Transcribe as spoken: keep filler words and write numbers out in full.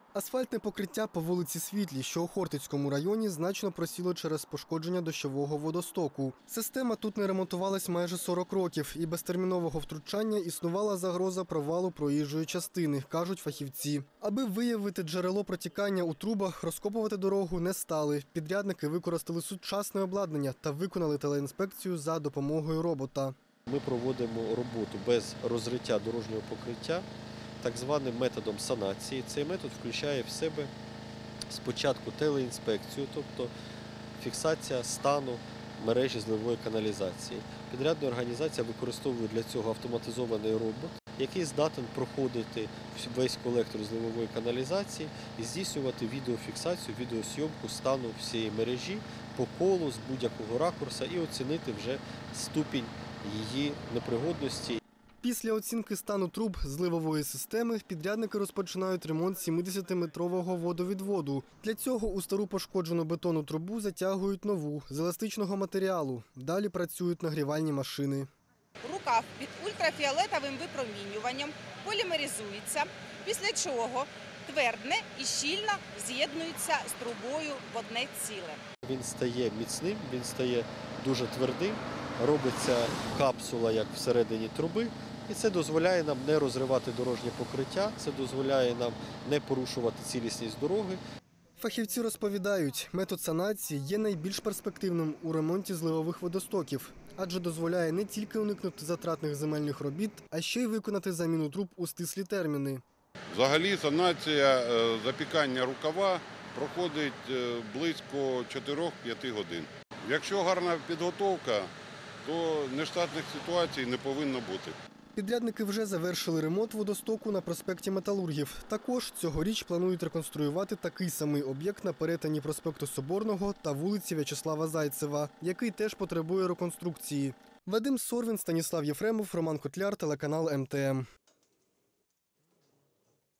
Асфальтне покриття по вулиці Світлій, що у Хортицькому районі, значно просіло через пошкодження дощового водостоку. Система тут не ремонтувалась майже сорок років, і без термінового втручання існувала загроза провалу проїжджої частини, кажуть фахівці. Аби виявити джерело протікання у трубах, розкопувати дорогу не стали. Підрядники використали сучасне обладнання та виконали телеінспекцію за допомогою робота. Ми проводимо роботу без розриття дорожнього покриття, так званим методом санації. Цей метод включає в себе спочатку телеінспекцію, тобто фіксація стану мережі зливової каналізації. Підрядна організація використовує для цього автоматизований робот, який здатен проходити весь колектор зливової каналізації і здійснювати відеофіксацію, відеосйомку стану всієї мережі по колу з будь-якого ракурсу і оцінити вже ступінь її непригодності. Після оцінки стану труб зливової системи підрядники розпочинають ремонт сімдесятиметрового водовідводу. Для цього у стару пошкоджену бетонну трубу затягують нову з еластичного матеріалу. Далі працюють нагрівальні машини. Рукав під ультрафіолетовим випромінюванням полімеризується, після чого твердне і щільно з'єднується з трубою в одне ціле. Він стає міцним, він стає дуже твердим, робиться капсула як всередині труби, і це дозволяє нам не розривати дорожнє покриття, це дозволяє нам не порушувати цілісність дороги. Фахівці розповідають, метод санації є найбільш перспективним у ремонті зливових водостоків, адже дозволяє не тільки уникнути затратних земельних робіт, а ще й виконати заміну труб у стислі терміни. Взагалі санація запікання рукава проходить близько чотирьох-п'яти годин. Якщо гарна підготовка, то нештатних ситуацій не повинно бути. Підрядники вже завершили ремонт водостоку на проспекті Металургів. Також цьогоріч планують реконструювати такий самий об'єкт на перетині проспекту Соборного та вулиці В'ячеслава Зайцева, який теж потребує реконструкції. Вадим Сорвін, Станіслав Єфремов, Роман Котляр, телеканал ем те ем.